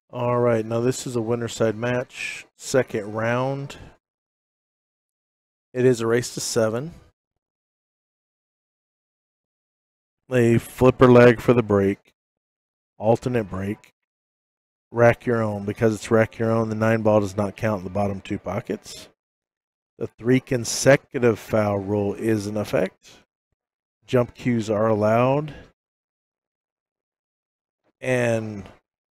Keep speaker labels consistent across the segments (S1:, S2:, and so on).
S1: All right, now this is a winner side match, second round. It is a race to 7. A flipper leg for the break, alternate break, rack your own. Because it's rack your own, the 9 ball does not count in the bottom 2 pockets. The 3 consecutive foul rule is in effect. Jump cues are allowed. And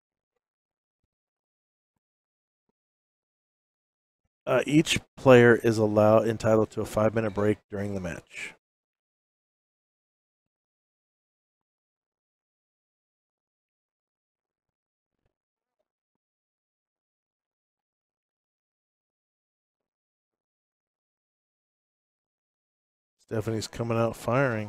S1: each player is entitled to a 5-minute break during the match. Stephanie's coming out firing.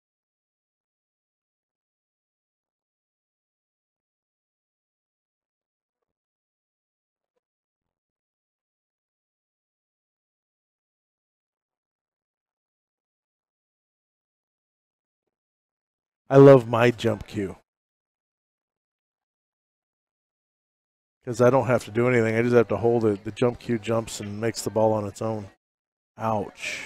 S1: I love my jump cue. Because I don't have to do anything. I just have to hold it. The jump cue jumps and makes the ball on its own. Ouch.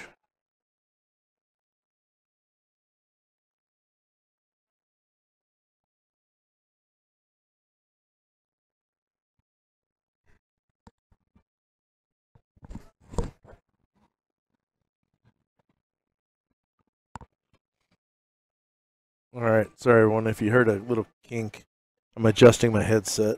S1: All right. Sorry, everyone, if you heard a little kink. I'm adjusting my headset.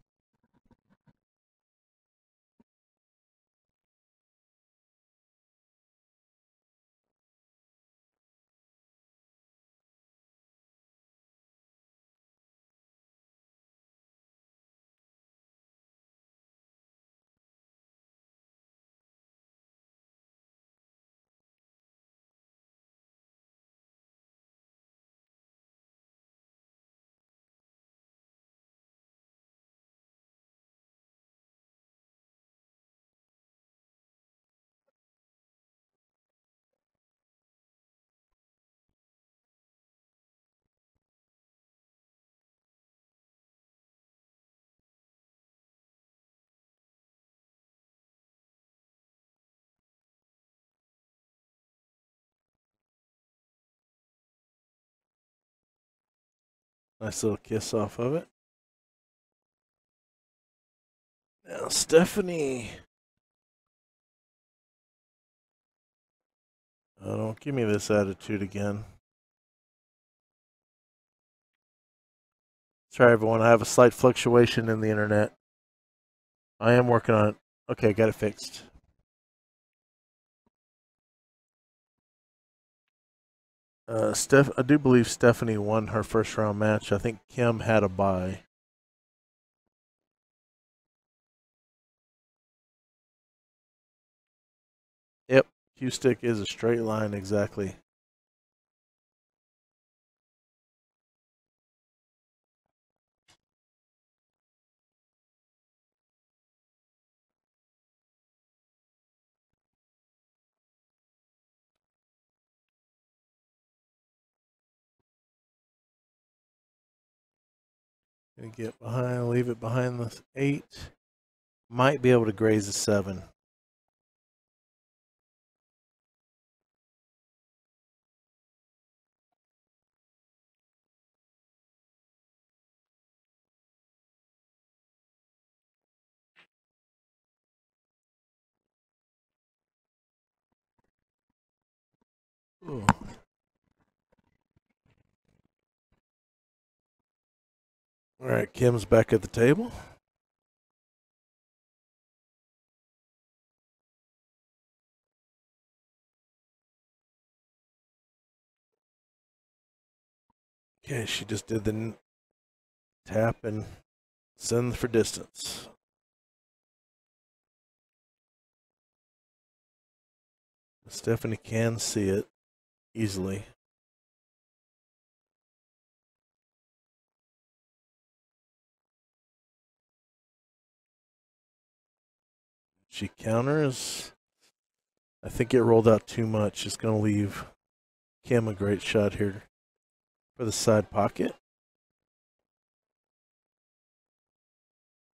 S1: Nice little kiss off of it. Now, Stephanie. Oh, don't give me this attitude again. Sorry, everyone. I have a slight fluctuation in the internet. I am working on it. Okay, got it fixed. I do believe Stephanie won her first round match. I think Kim had a bye. Yep, cue stick is a straight line exactly. Gonna get behind, leave it behind the 8. Might be able to graze the 7. Ooh. All right, Kim's back at the table. Okay, she just did the tap and send for distance. Stephanie can see it easily. She counters. I think it rolled out too much. It's going to leave Kim a great shot here for the side pocket.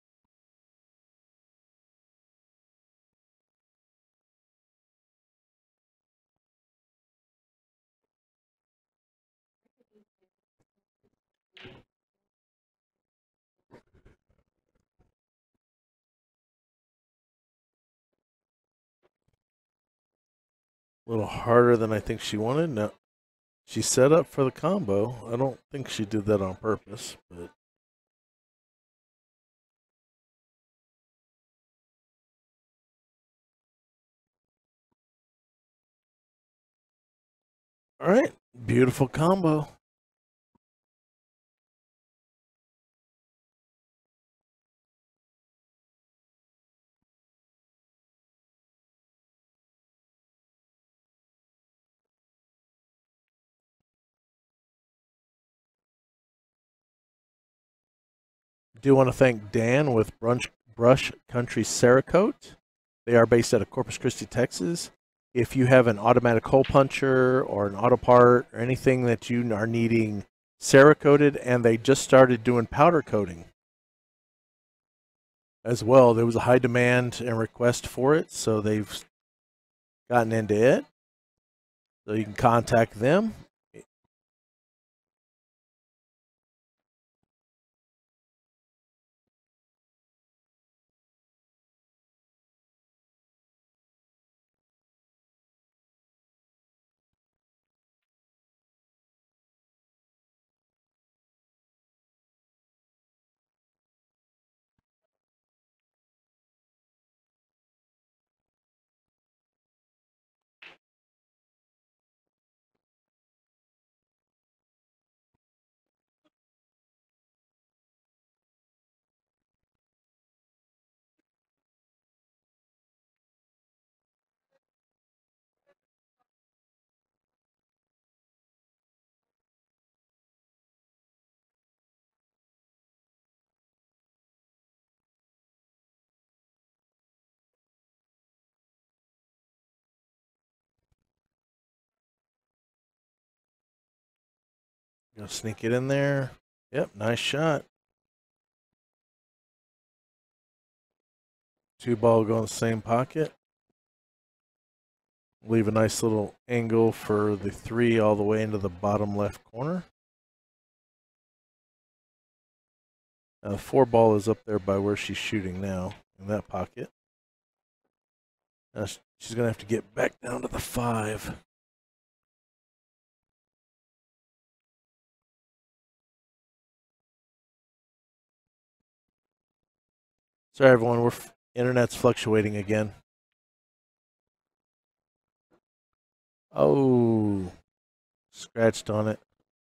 S1: A little harder than I think she wanted. No, she set up for the combo. I don't think she did that on purpose, but all right, beautiful combo. Do want to thank Dan with Brush Country Cerakote. They are based out of Corpus Christi, Texas. If you have an automatic hole puncher or an auto part or anything that you are needing Cerakoted, and they just started doing powder coating as well. There was a high demand and request for it, so they've gotten into it. So you can contact them. Gonna sneak it in there. Yep, nice shot. 2 ball go in the same pocket. Leave a nice little angle for the 3 all the way into the bottom left corner. Now the 4 ball is up there by where she's shooting now, in that pocket. Now she's going to have to get back down to the 5. Sorry, everyone. Internet's fluctuating again. Oh, scratched on it.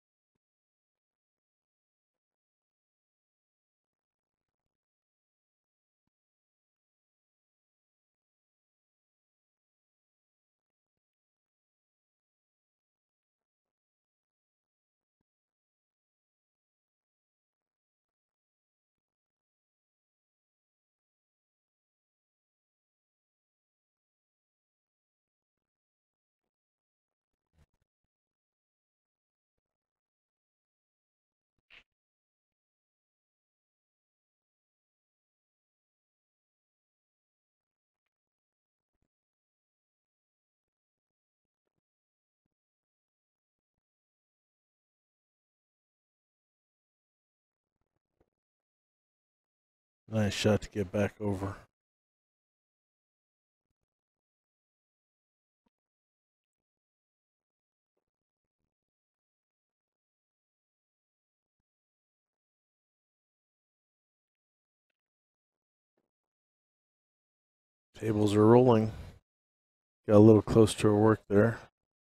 S1: Nice shot to get back over. Tables are rolling. Got a little close to her work there.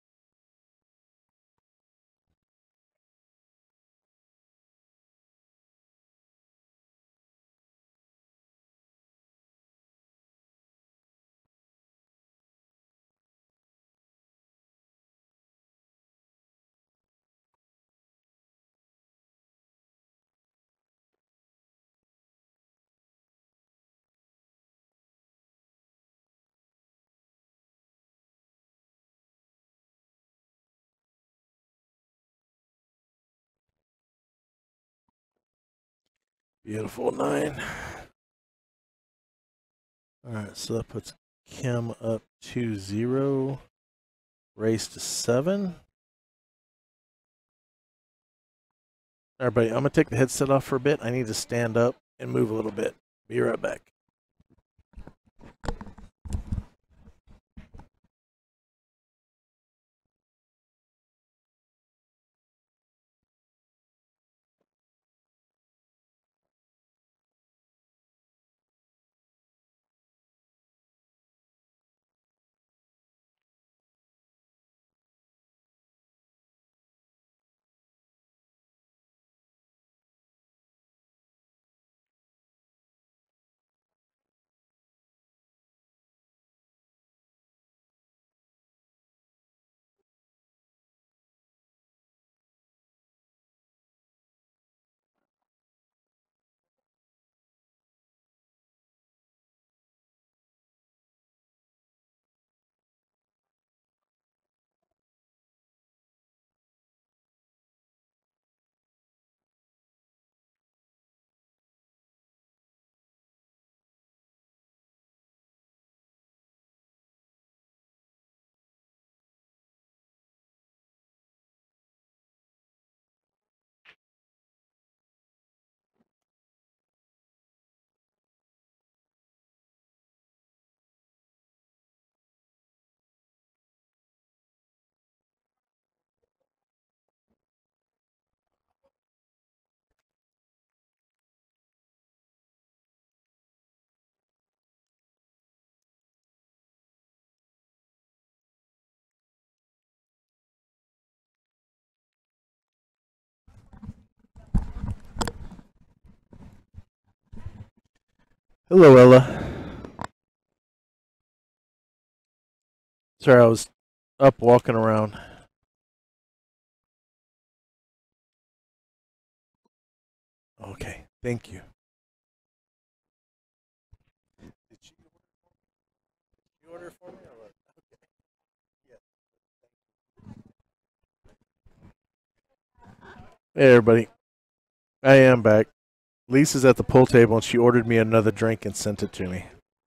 S1: Beautiful 9. All right, so that puts Kim up 2-0. Race to 7. Everybody, I'm going to take the headset off for a bit. I need to stand up and move a little bit. Be right back. Hello, Ella. Sorry, I was up walking around. Okay, thank you. Did you order for me or what? Yeah. Hey, everybody. I am back. Lisa's at the pool table and she ordered me another drink and sent it to me.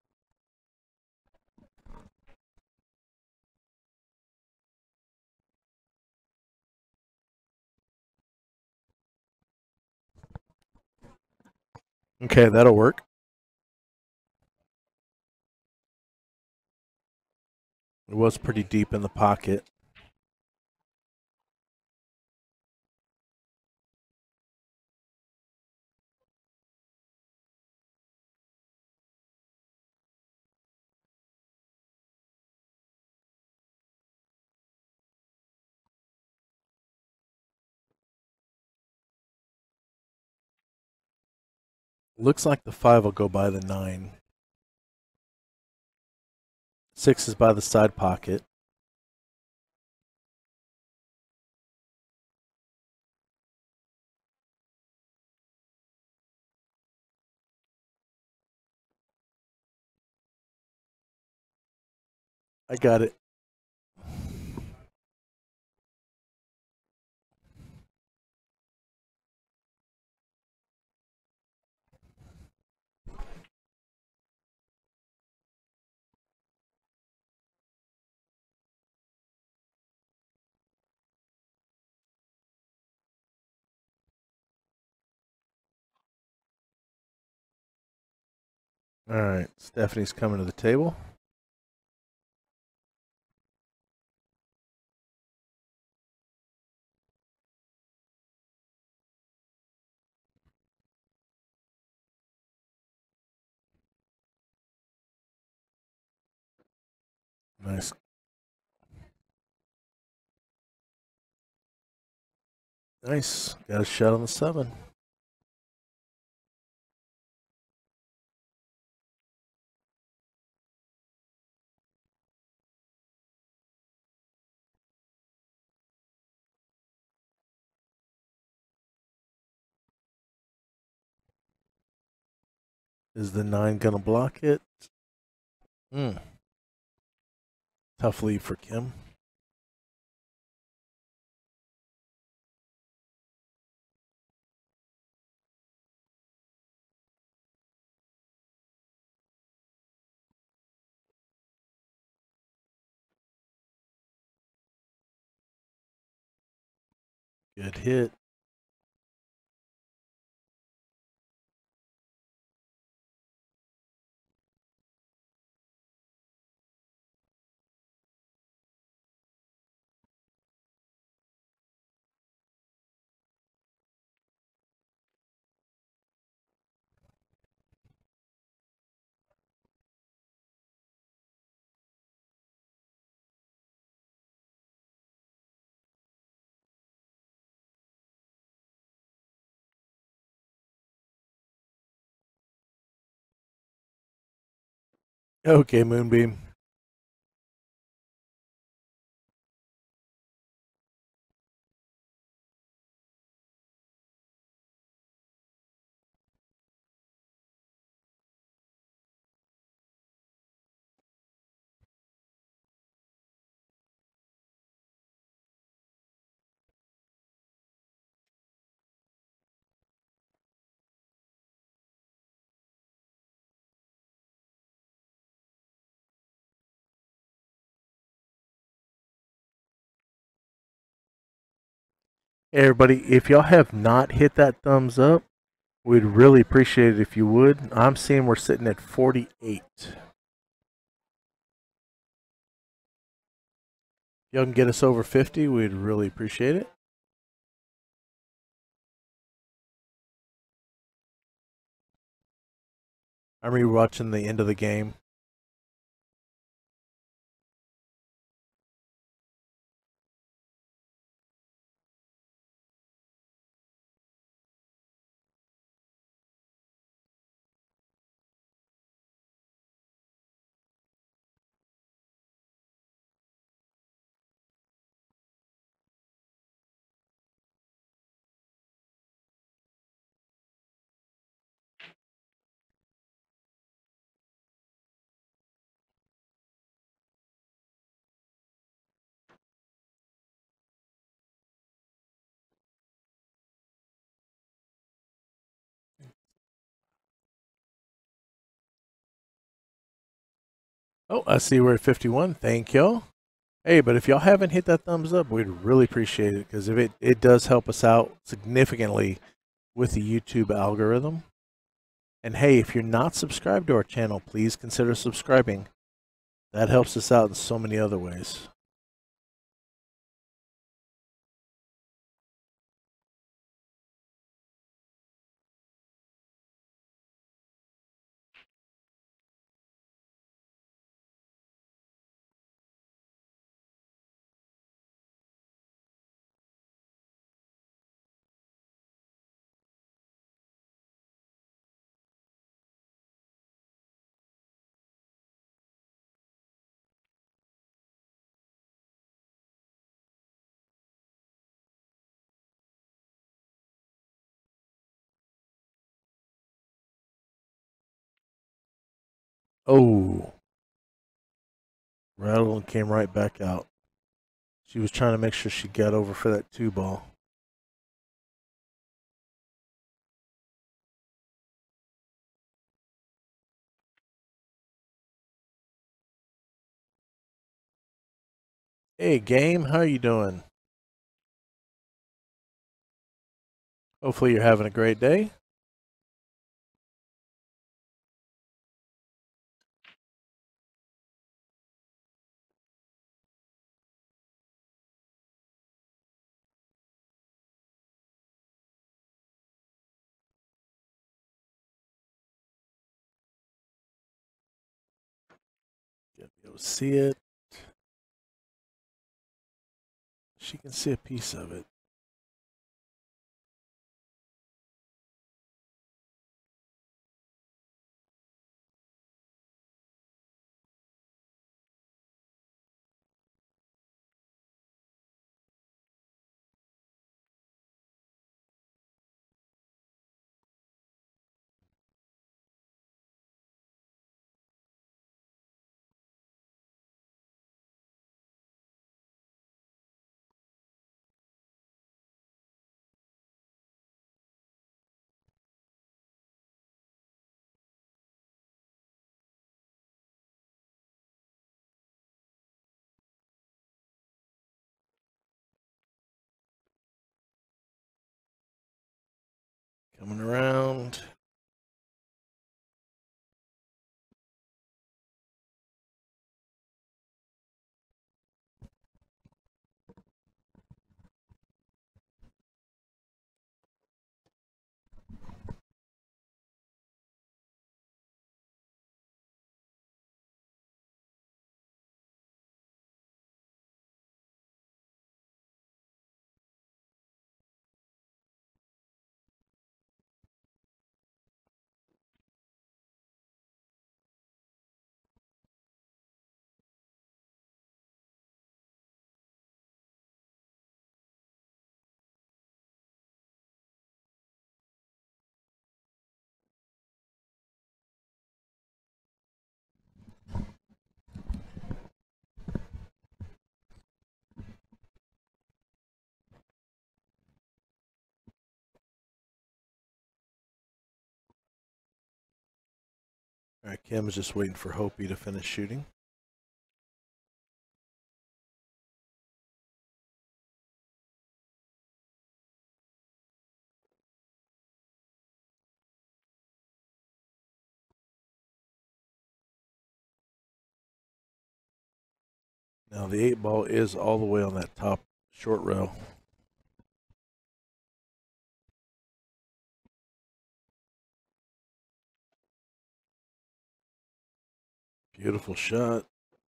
S1: Okay, that'll work. It was pretty deep in the pocket. Looks like the 5 will go by the 9. 6 is by the side pocket. I got it. All right, Stephanie's coming to the table. Nice. Nice. Got a shot on the 7. Is the 9 going to block it? Tough lead for Kim. Good hit. Okay, Moonbeam. Hey, everybody, if y'all have not hit that thumbs up, we'd really appreciate it if you would. I'm seeing we're sitting at 48. If y'all can get us over 50, we'd really appreciate it. I'm rewatching the end of the game. Oh, I see we're at 51. Thank y'all. Hey, but if y'all haven't hit that thumbs up, we'd really appreciate it because if it does help us out significantly with the YouTube algorithm. And hey, if you're not subscribed to our channel, please consider subscribing. That helps us out in so many other ways. Oh, rattled and came right back out. She was trying to make sure she got over for that 2 ball. Hey, game, how you doing? Hopefully you're having a great day. Get to be able to see it. She can see a piece of it. Coming around. All right, Kim is just waiting for Hopi to finish shooting. Now the 8 ball is all the way on that top short rail. Beautiful shot.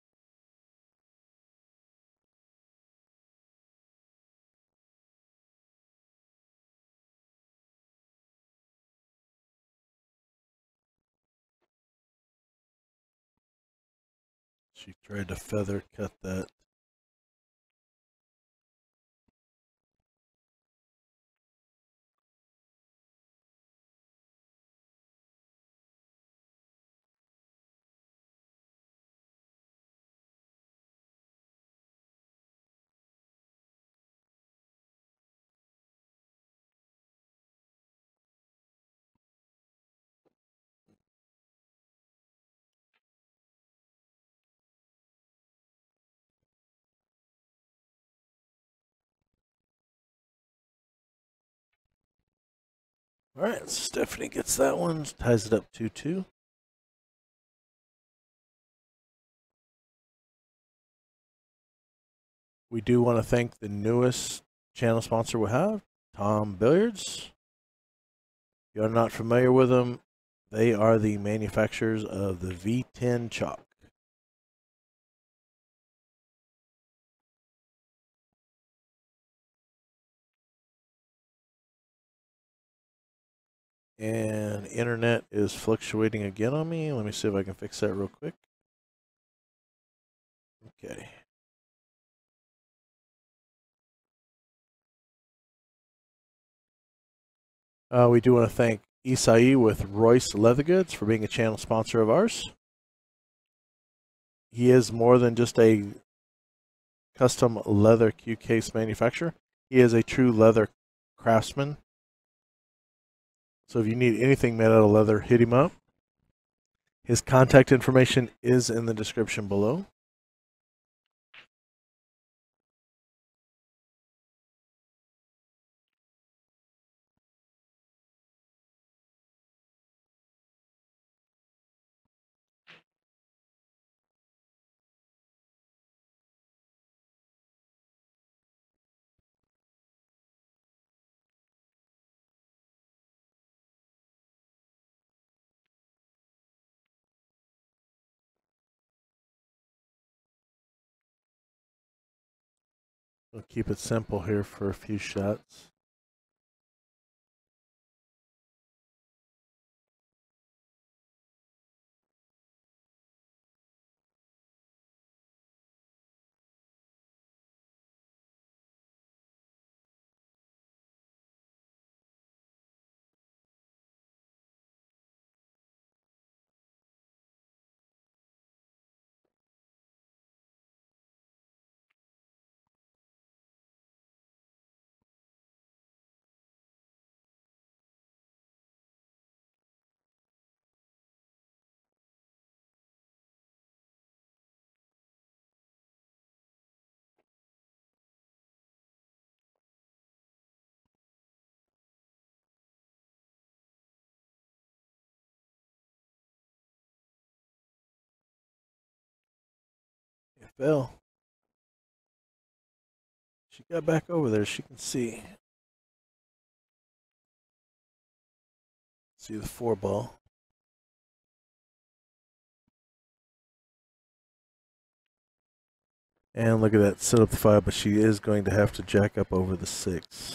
S1: She tried to feather cut that. All right, Stephanie gets that one, ties it up 2-2. We do want to thank the newest channel sponsor we have, Tom Billiards. If you're not familiar with them, they are the manufacturers of the V10 chalk. And internet is fluctuating again on me. Let me see if I can fix that real quick. Okay. We do want to thank Isai with ROIS Leather Goods for being a channel sponsor of ours. He is more than just a custom leather cue case manufacturer. He is a true leather craftsman. So if you need anything made out of leather, hit him up. His contact information is in the description below. We'll keep it simple here for a few shots. It fell. She got back over there. She can see. See the 4 ball. And look at that, set up the 5, but she is going to have to jack up over the 6. She's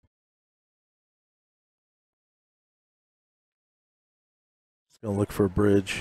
S1: going to look for a bridge.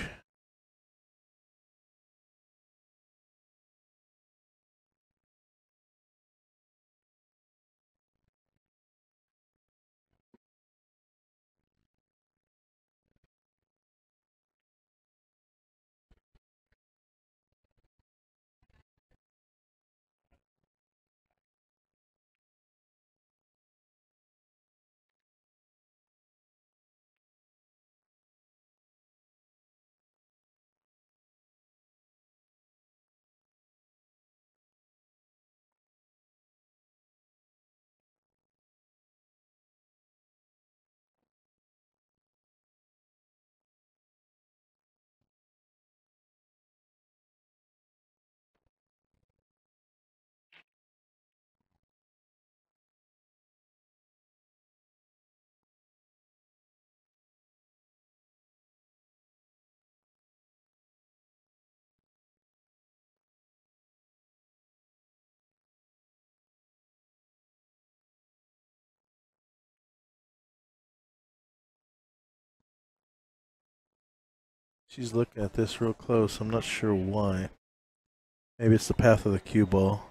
S1: She's looking at this real close. I'm not sure why. Maybe it's the path of the cue ball.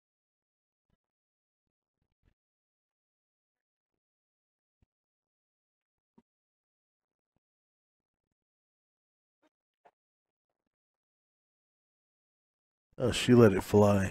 S1: Oh, she let it fly.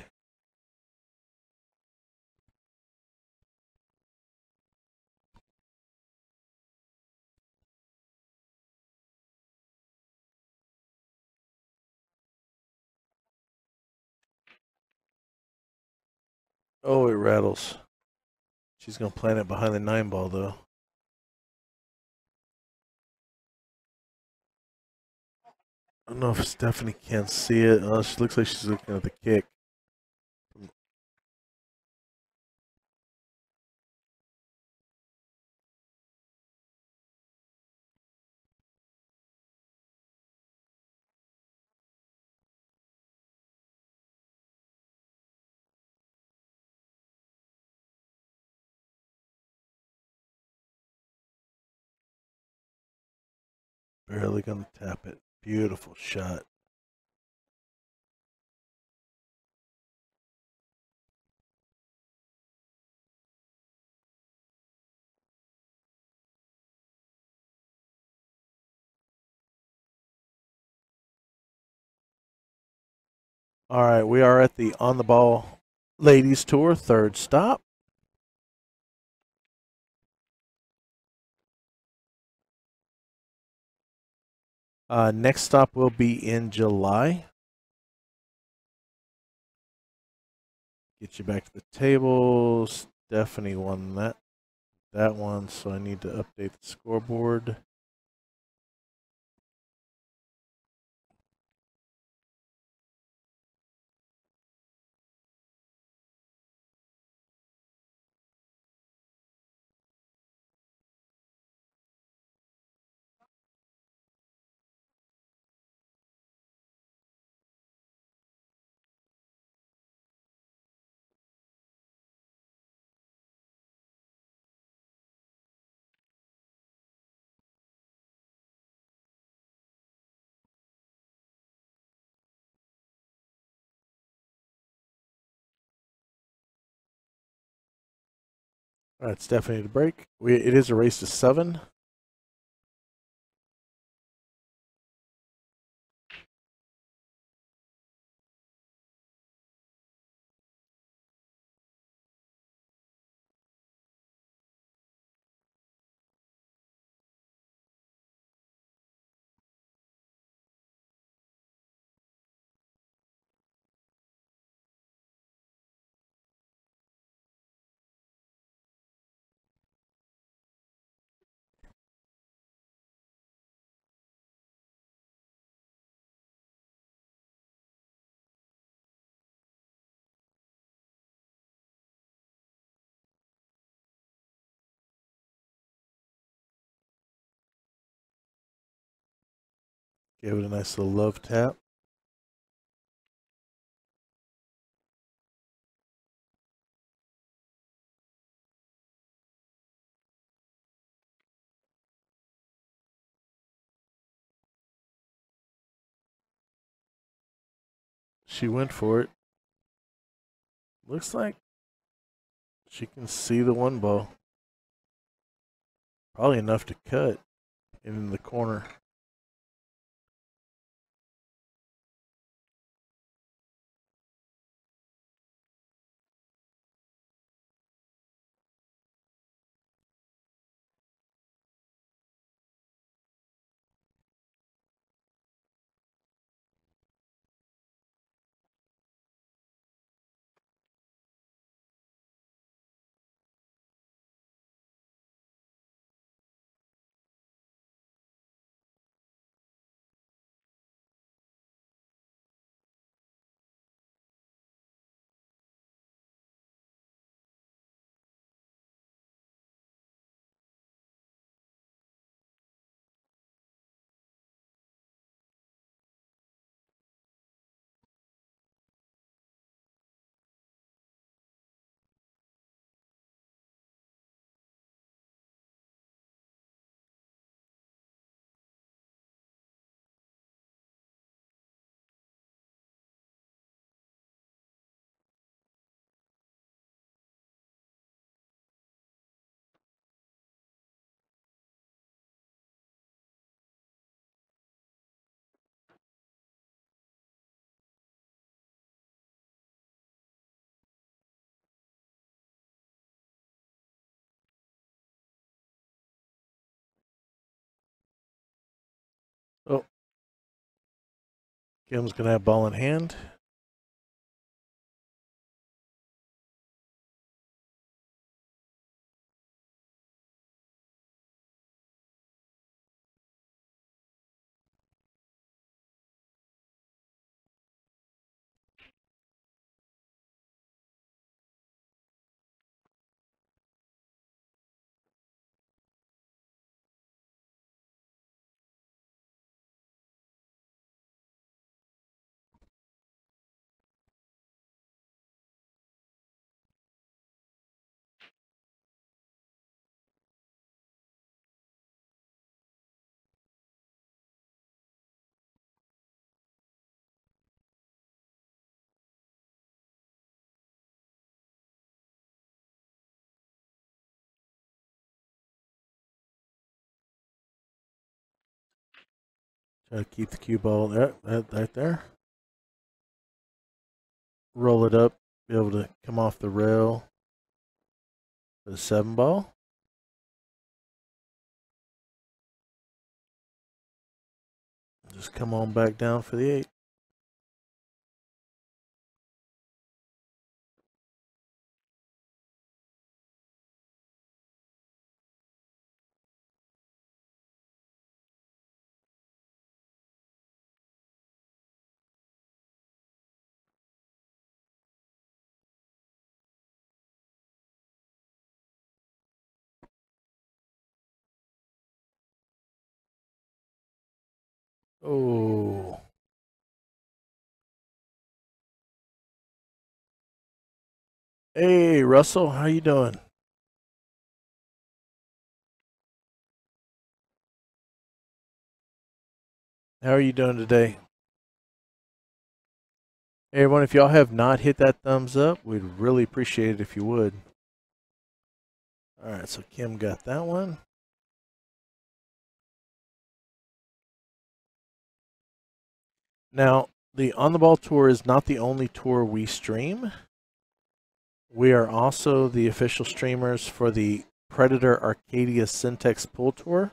S1: Oh, it rattles. She's going to plant it behind the 9 ball, though. I don't know if Stephanie can see it. She looks like she's looking at the kick. Barely going to tap it. Beautiful shot. All right, we are at the On the Ball Ladies Tour, third stop. Next stop will be in July. Get you back to the table. Stephanie won that one, so I need to update the scoreboard. All right, Stephanie to break. It is a race to 7. Give it a nice little love tap. She went for it. Looks like she can see the one ball. Probably enough to cut in the corner. Oh, Kim's going to have ball in hand. Try to keep the cue ball right there. Roll it up, be able to come off the rail for the 7 ball. Just come on back down for the 8. Oh. Hey, Russell, how you doing? How are you doing today? Hey, everyone, if y'all have not hit that thumbs up, we'd really appreciate it if you would. All right, so Kim got that one. Now, the On the Ball Tour is not the only tour we stream. We are also the official streamers for the Predator Arcadia Syntex Pool Tour.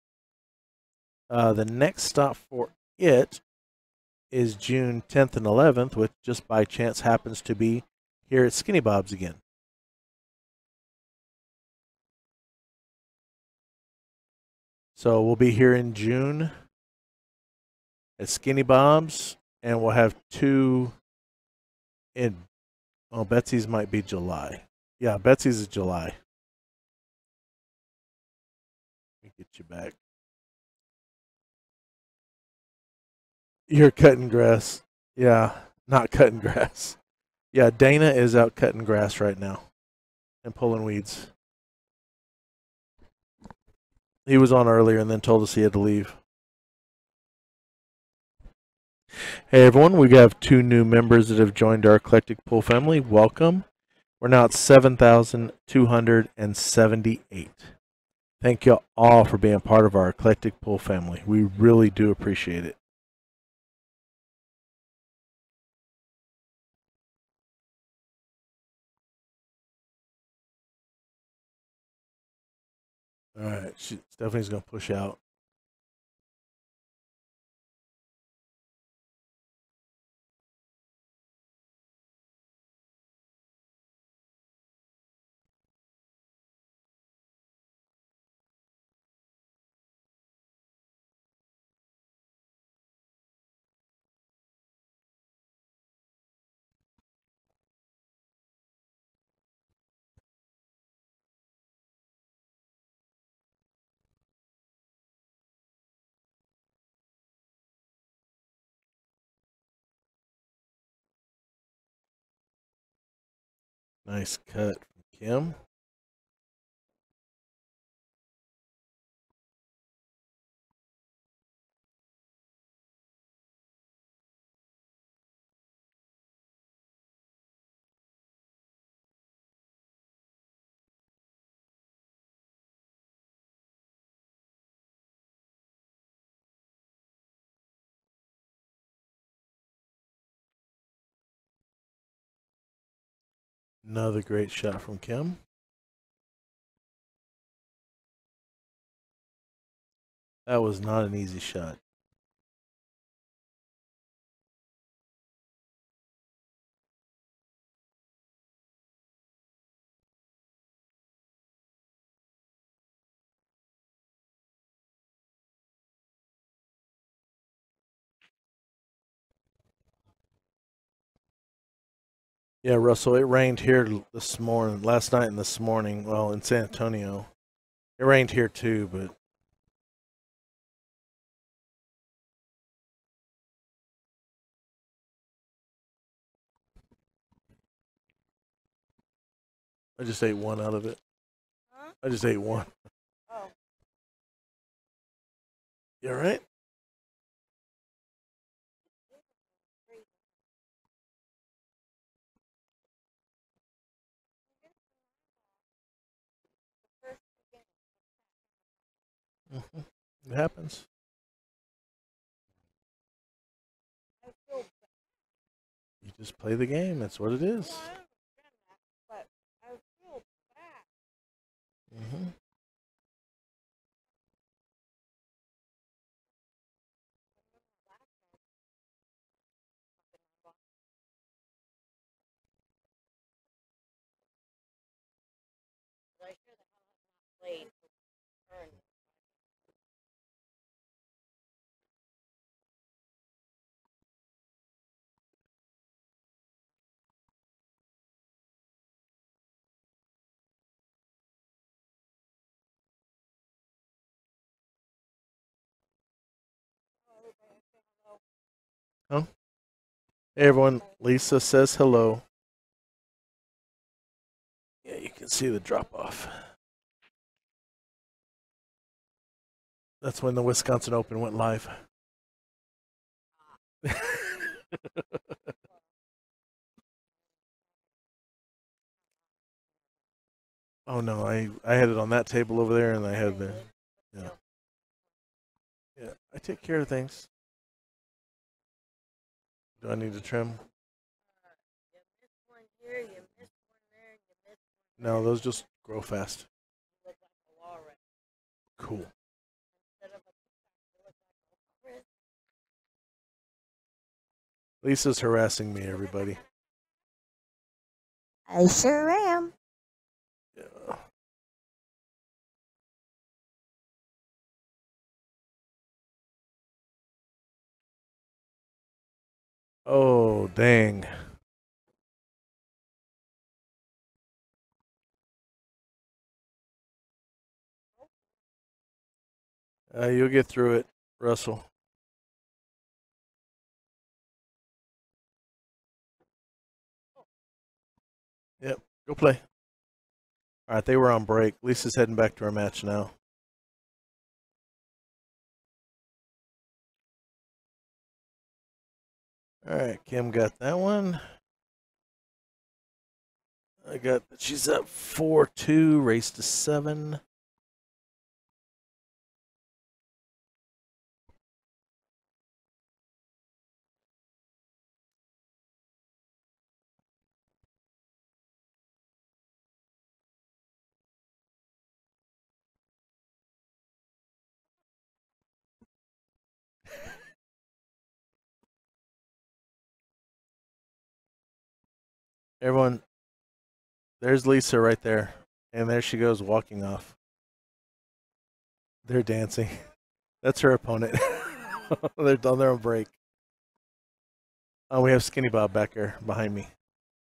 S1: The next stop for it is June 10th and 11th, which just by chance happens to be here at Skinny Bob's again. So we'll be here in June at Skinny Bob's, and we'll have 2 in. Oh, Betsy's might be July. Yeah, Betsy's is July. Let me get you back. You're cutting grass. Yeah, not cutting grass. Yeah, Dana is out cutting grass right now and pulling weeds. He was on earlier and then told us he had to leave. Hey everyone, we have 2 new members that have joined our eclectic pool family. Welcome. We're now at 7,278. Thank you all for being part of our eclectic pool family. We really do appreciate it. All right, Stephanie's going to push out. Nice cut from Kim. Another great shot from Kim. That was not an easy shot. Yeah, Russell, it rained here this morning, last night and this morning. Well, in San Antonio. It rained here too, but I just ate one out of it. I just ate one.
S2: Oh.
S1: You all right? Mm-hmm. It happens. Just play the game. That's what it is.
S2: But I feel bad.
S1: Mm-hmm.
S2: I sure the hell have not played for turn.
S1: Oh. Hey everyone, Lisa says hello. Yeah, you can see the drop off. That's when the Wisconsin Open went live. Oh no, I had it on that table over there, and I had the yeah. I take care of things. Do I need to trim?
S2: You missed one here, you missed one there, you missed one there.
S1: No, those just grow fast.
S2: You look like a walrus.
S1: Cool.
S2: Instead of a peacock, you look like a walrus.
S1: Lisa's harassing me, everybody.
S2: I sure am.
S1: Yeah. Oh, dang. You'll get through it, Russell. Yep, go play. All right, they were on break. Lisa's heading back to her match now. All right, Kim got that one. I got, she's up 4-2, race to 7. Everyone, there's Lisa right there. And there she goes walking off. They're dancing. That's her opponent. They're on their own break. Oh, we have Skinny Bob back there behind me.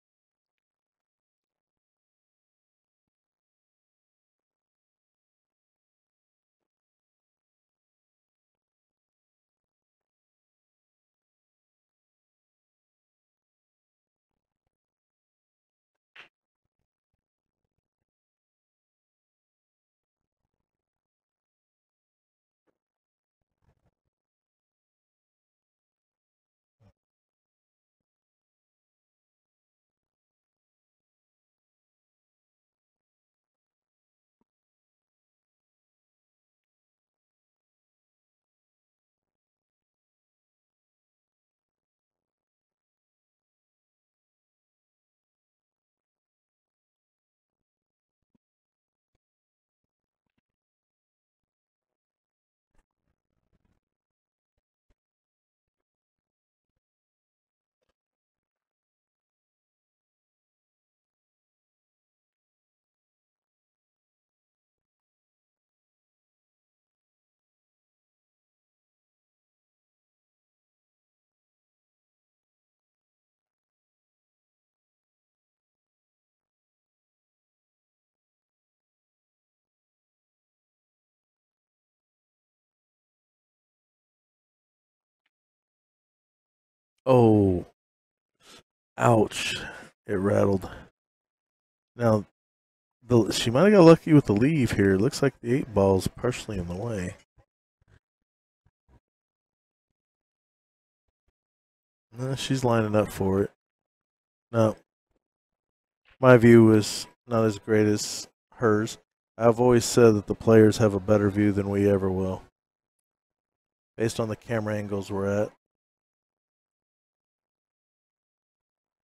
S1: Oh, ouch. It rattled. Now, she might have got lucky with the leave here. It looks like the 8-ball's partially in the way. No, she's lining up for it. No. My view is not as great as hers. I've always said that the players have a better view than we ever will, based on the camera angles we're at.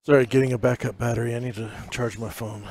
S1: Sorry, getting a backup battery. I need to charge my phone.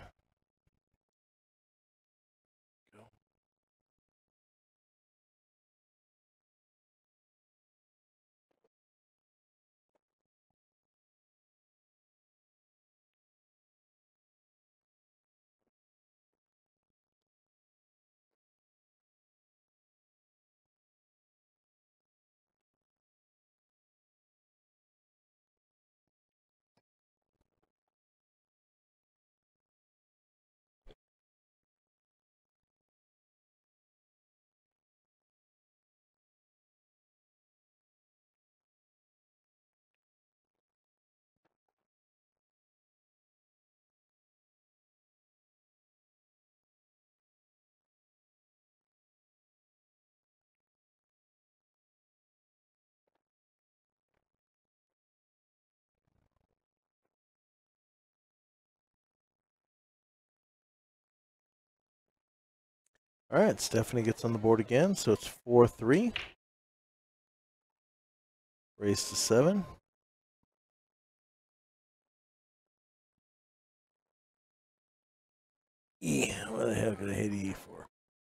S1: All right, Stephanie gets on the board again, so it's 4-3. Race to 7. Yeah, what the hell could I hit E for?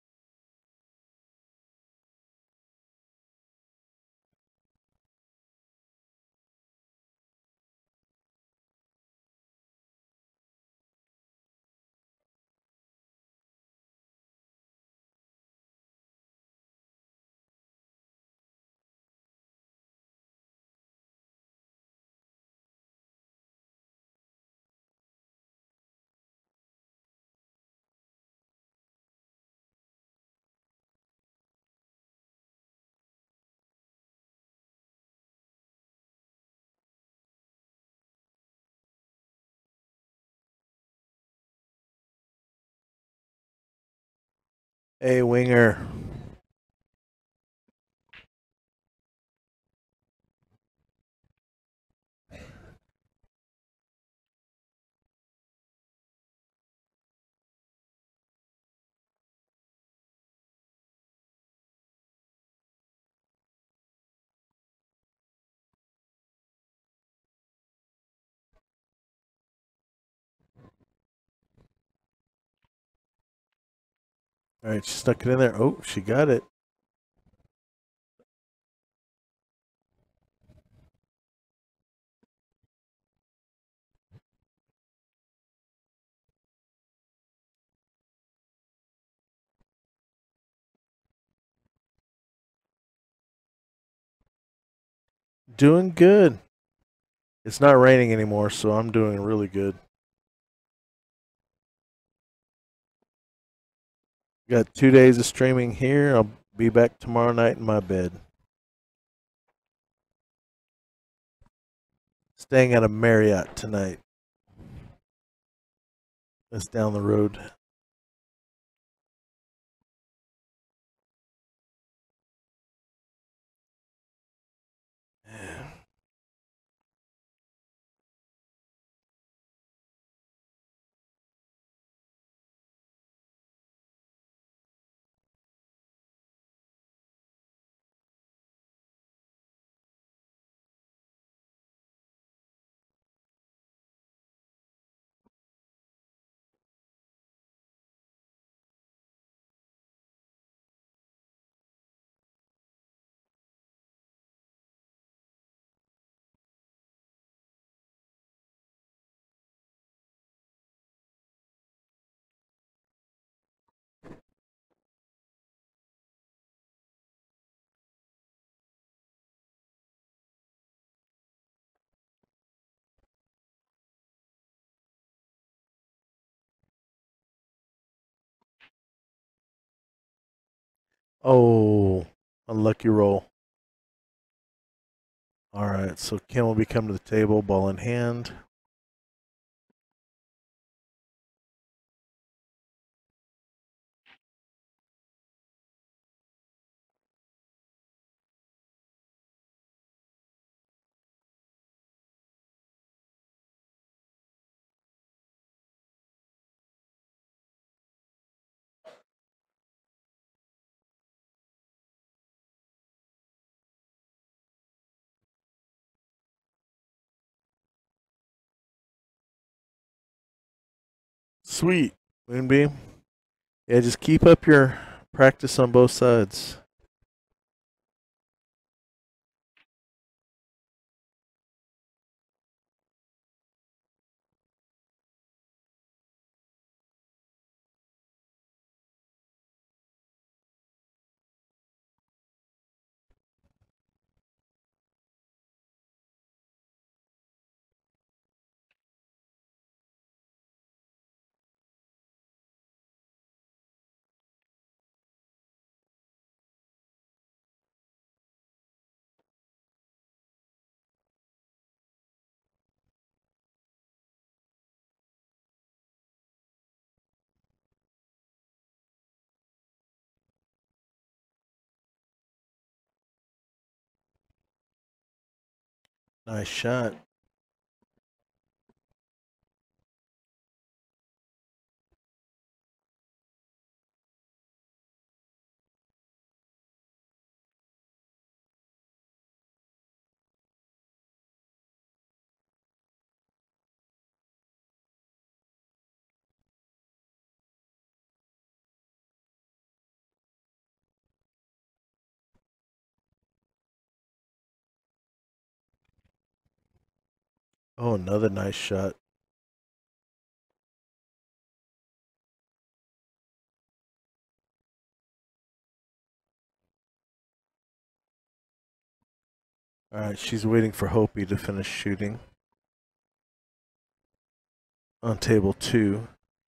S1: Hey, Winger. All right, she stuck it in there. Oh, she got it. Doing good. It's not raining anymore, so I'm doing really good. Got 2 days of streaming here. I'll be back tomorrow night in my bed. Staying at a Marriott tonight. It's down the road. Oh, unlucky roll. All right, so Kim will be coming to the table, ball in hand. Sweet. Moonbeam. Yeah, just keep up your practice on both sides. Nice shot. Oh, another nice shot. All right, she's waiting for Hopi to finish shooting on table 2.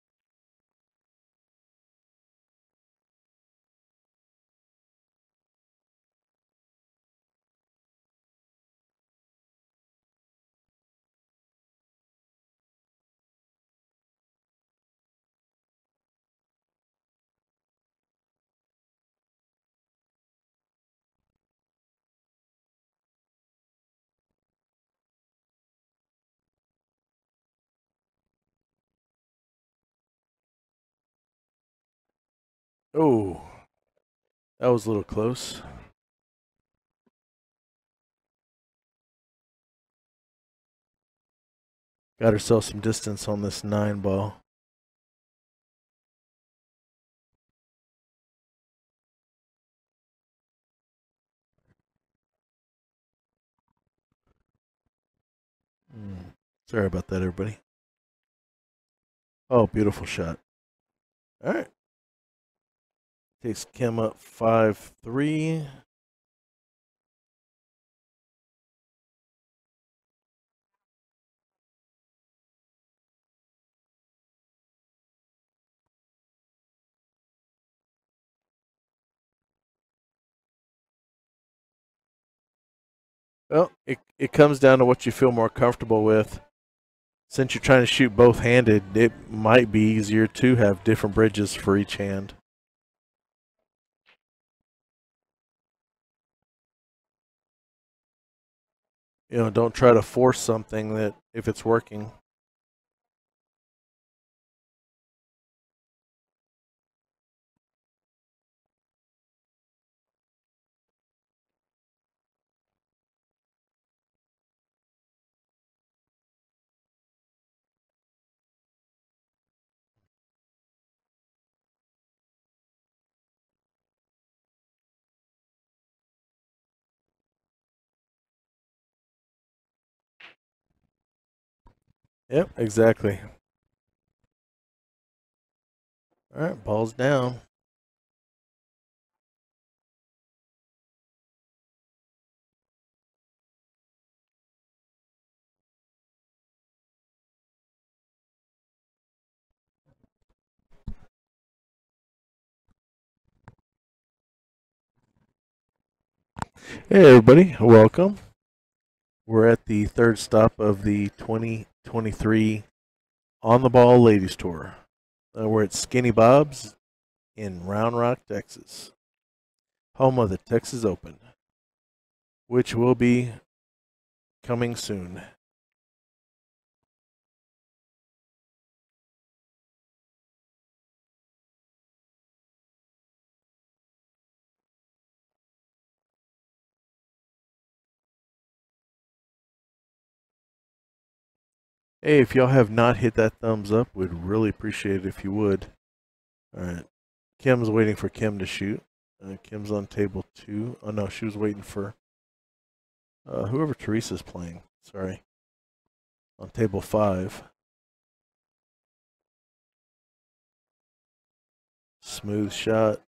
S1: Oh, that was a little close. Got herself some distance on this 9 ball. Sorry about that, everybody. Oh, beautiful shot. All right. Takes Kim up 5-3. Well, it comes down to what you feel more comfortable with. Since you're trying to shoot both handed, it might be easier to have different bridges for each hand. Don't try to force something that if it's working. Yep, exactly. All right, ball's down. Hey, everybody, welcome. We're at the third stop of the 2023 On the Ball Ladies Tour. We're at Skinny Bob's in Round Rock, Texas, home of the Texas Open, which will be coming soon. Hey, if y'all have not hit that thumbs up, we'd really appreciate it if you would. All right. Kim's waiting for Kim to shoot. Kim's on table 2. Oh, no, she was waiting for whoever Teresa's playing. Sorry. On table 5. Smooth shot.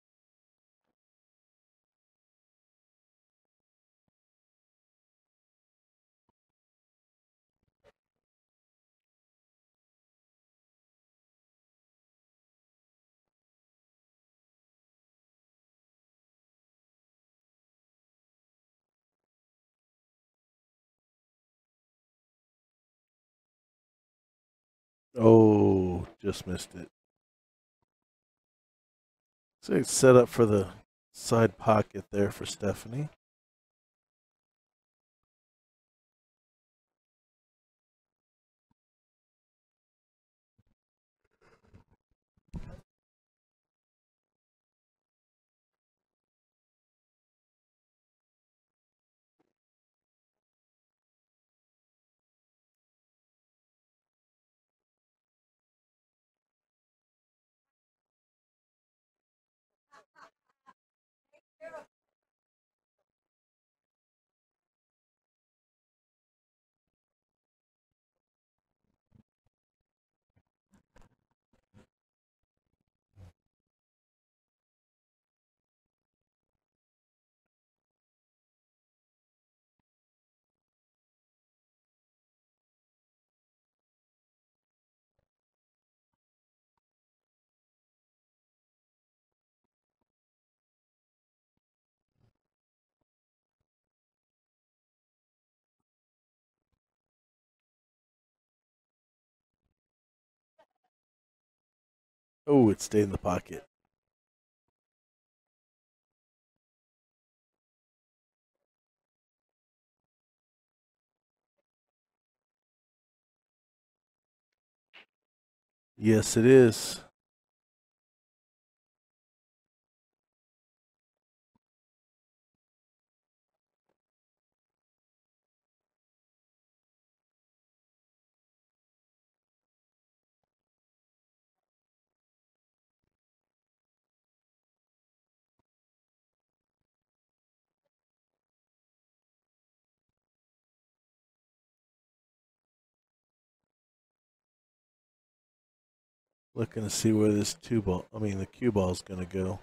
S1: Oh, just missed it. So it's set up for the side pocket there for Stephanie. Oh, it stayed in the pocket. Yes, it is. Looking to see where this the cue ball is going to go.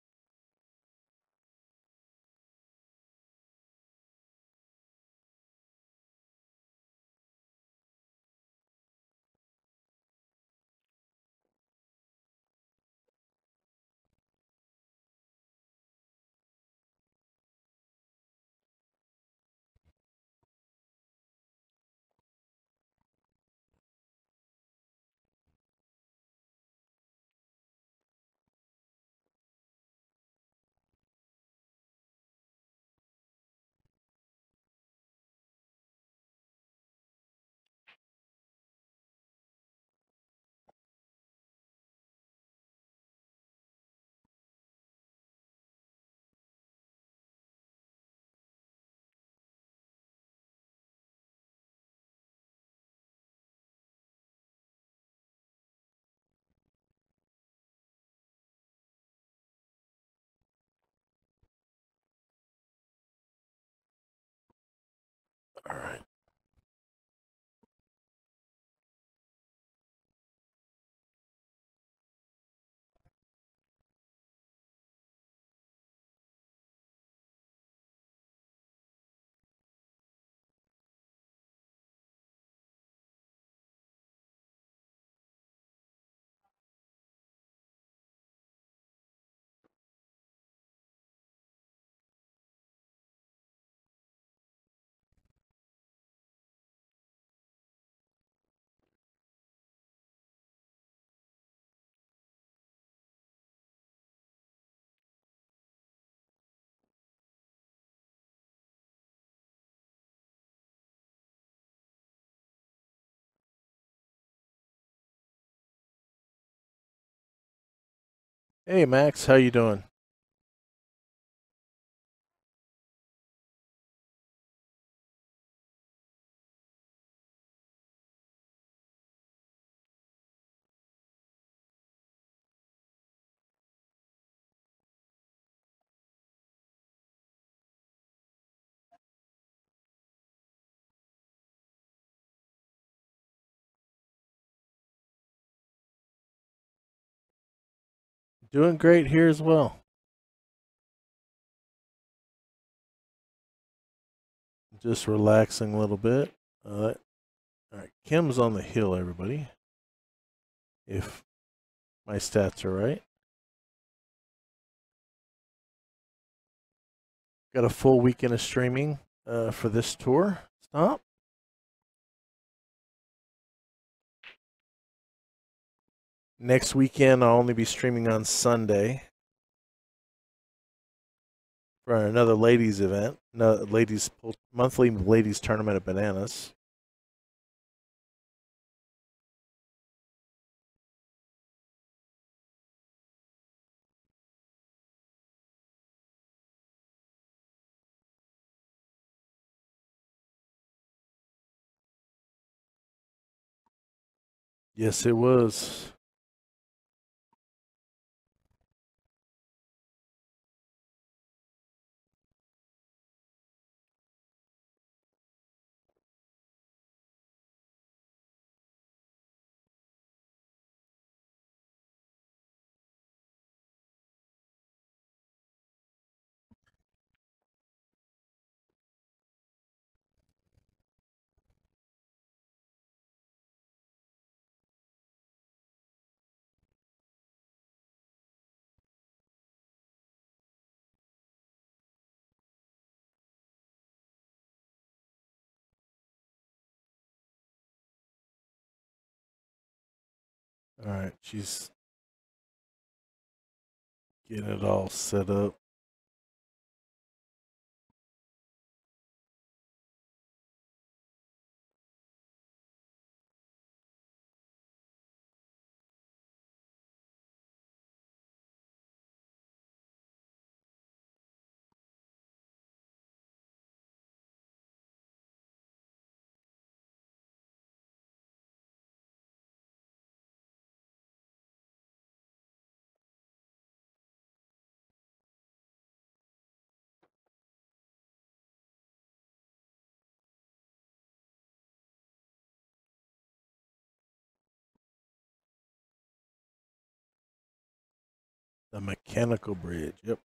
S1: All right. Hey, Max, how you doing? Doing great here as well. Just relaxing a little bit. All right, Kim's on the hill, everybody. If my stats are right. Got a full weekend of streaming for this tour. Stop. Next weekend, I'll only be streaming on Sunday for another ladies event, monthly ladies tournament at Bananas. Yes, it was. All right, she's getting it all set up. The mechanical bridge. Yep.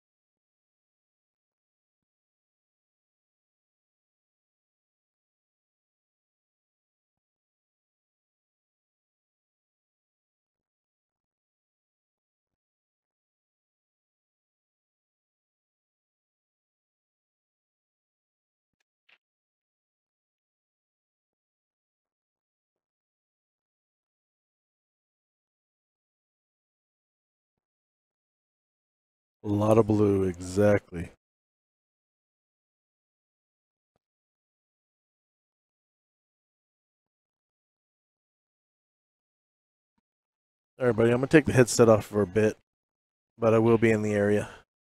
S1: A lot of blue, exactly. All right, buddy, I'm going to take the headset off for a bit, but I will be in the area.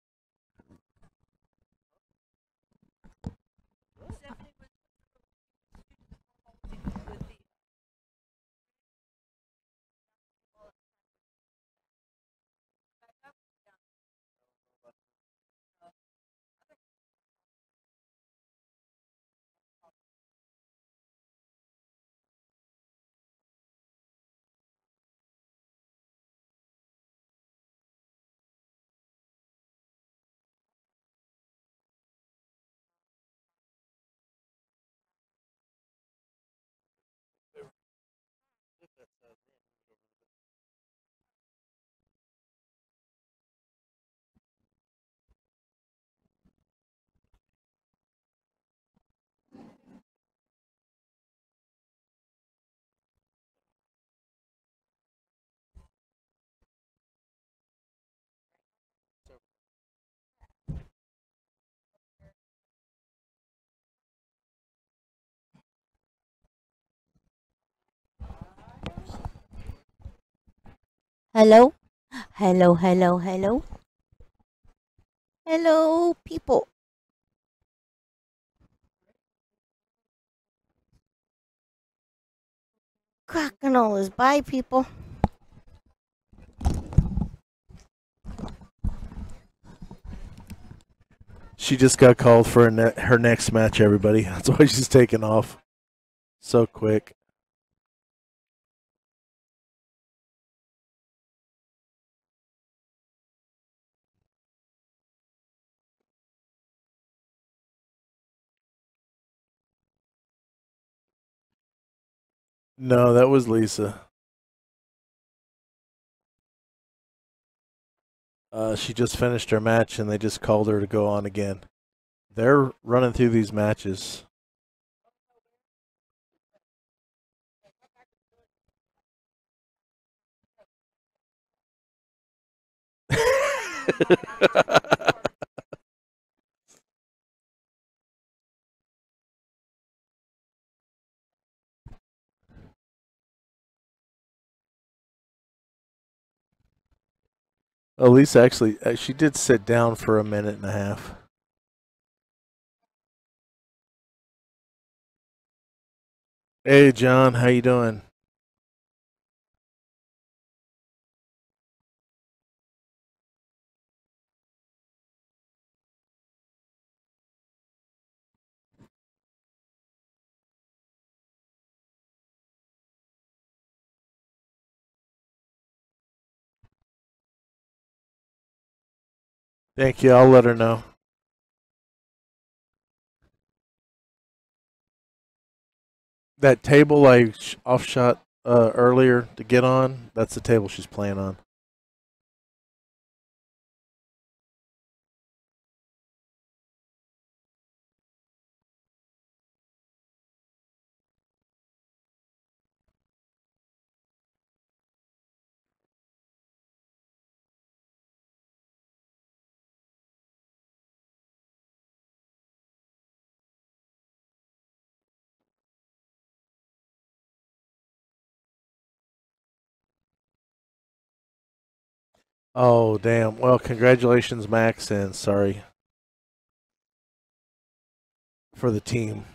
S2: Hello? Hello, hello, hello. Hello, people. Crocodiles, bye, people.
S1: She just got called for her next match, everybody. That's why she's taking off so quick. No, that was Lisa. She just finished her match and they just called her to go on again. They're running through these matches. Lisa actually, she did sit down for a minute and a half. Hey, John, how you doing? Thank you. I'll let her know. That table I offshot earlier to get on, that's the table she's playing on. Oh, damn. Well, congratulations, Max, and sorry for the team.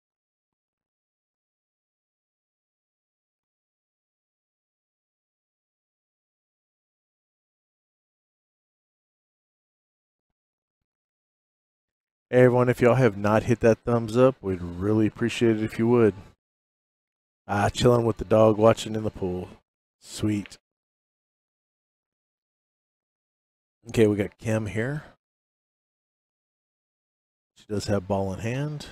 S1: Hey, everyone, if y'all have not hit that thumbs up, we'd really appreciate it if you would. Chilling with the dog, watching in the pool. Sweet. Okay, we got Kim here. She does have ball in hand.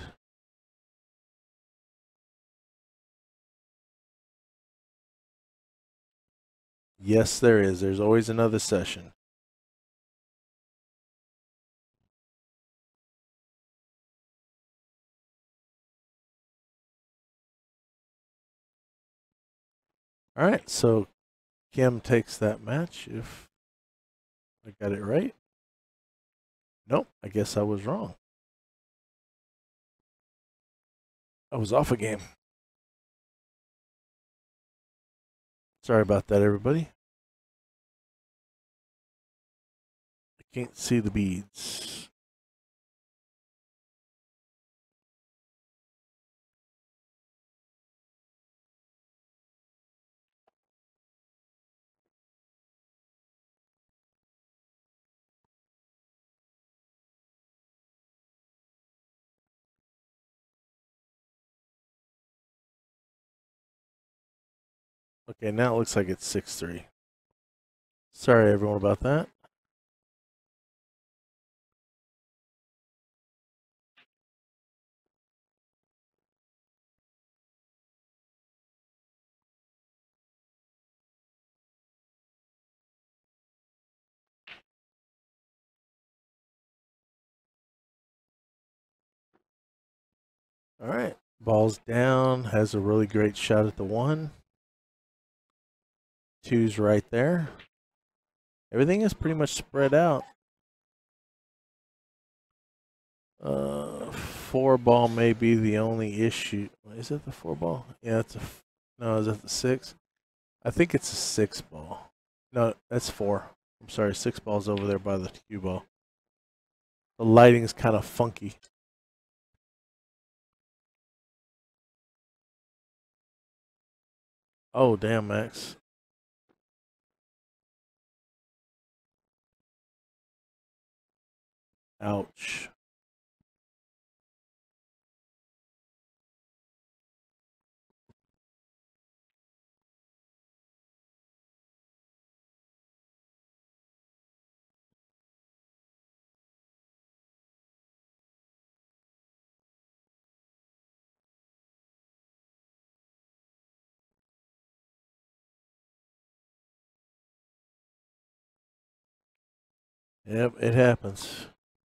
S1: Yes, there is. There's always another session. All right, so Kim takes that match if I got it right. Nope, I guess I was wrong. I was off a game. Sorry about that, everybody. I can't see the beads. Okay, now it looks like it's 6-3. Sorry, everyone, about that. All right, ball's down. Has a really great shot at the one. Two's right there. Everything is pretty much spread out. Four ball may be the only issue. Is it the four ball? Yeah, it's a. No, is that the six? I think it's a six ball. No, that's four. I'm sorry, six ball's over there by the cue ball. The lighting's kind of funky. Oh, damn, Max. Ouch. Yep, it happens.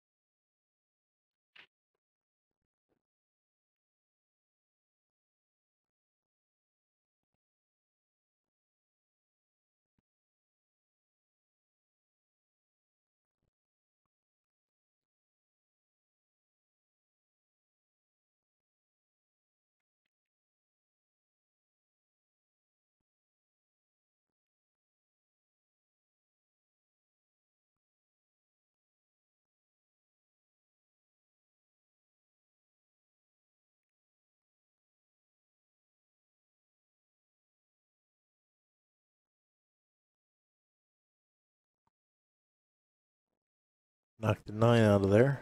S1: Knock the 9 out of there.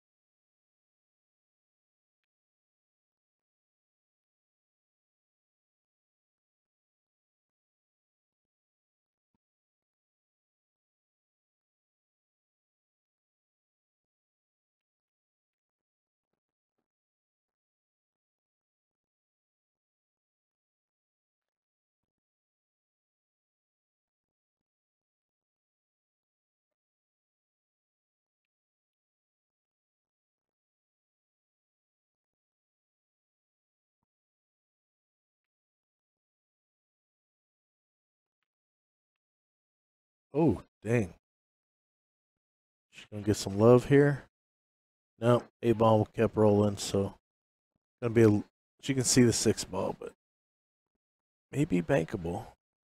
S1: Oh, dang. She's going to get some love here. No, 8 ball kept rolling, so going to be a. She can see the 6 ball, but maybe bankable.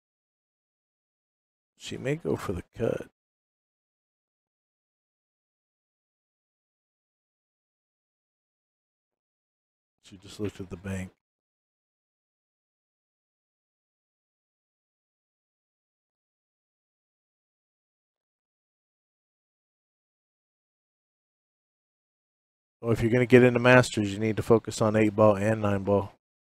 S1: She may go for the cut. She just looked at the bank. Well, if you're going to get into Masters, you need to focus on 8 ball and 9 ball.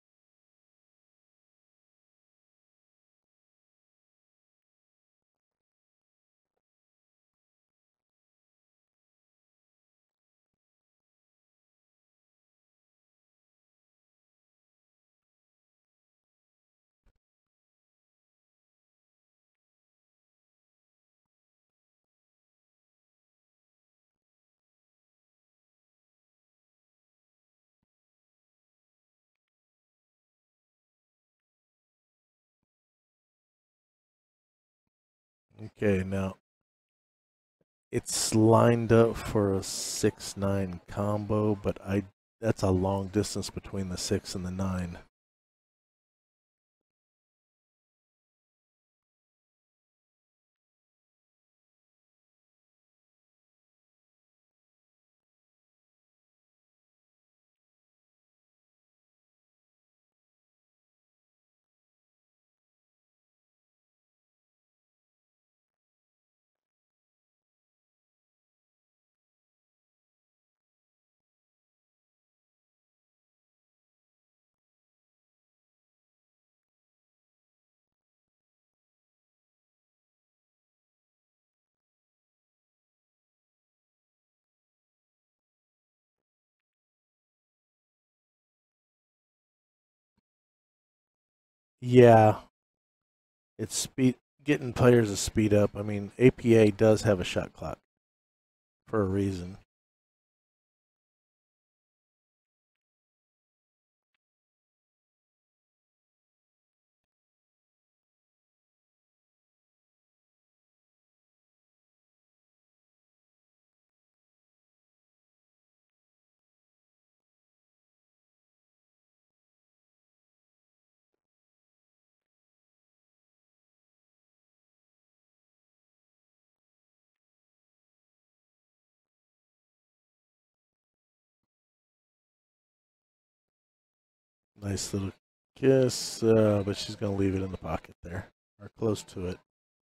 S1: Okay, now it's lined up for a 6-9 combo, but that's a long distance between the 6 and the 9. Yeah, it's speed getting players to speed up. I mean, APA does have a shot clock for a reason. Nice little kiss, but she's going to leave it in the pocket there, or close to it.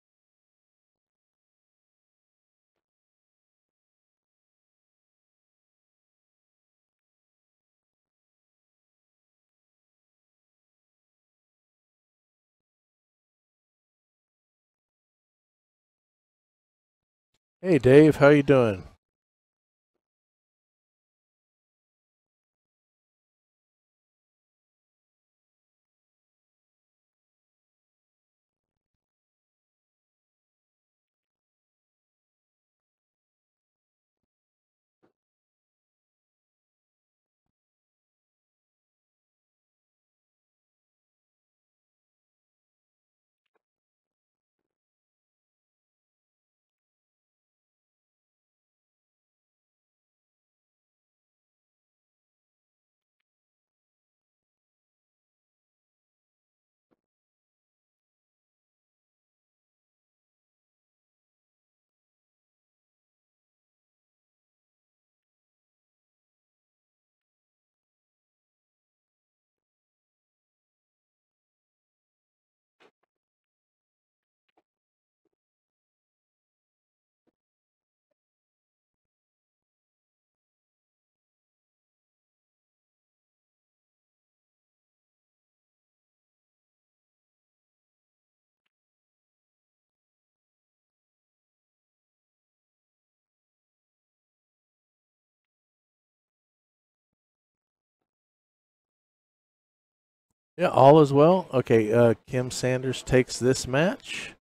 S1: Hey, Dave, how you doing? Yeah, all is well. Okay, Kim Sanders takes this match.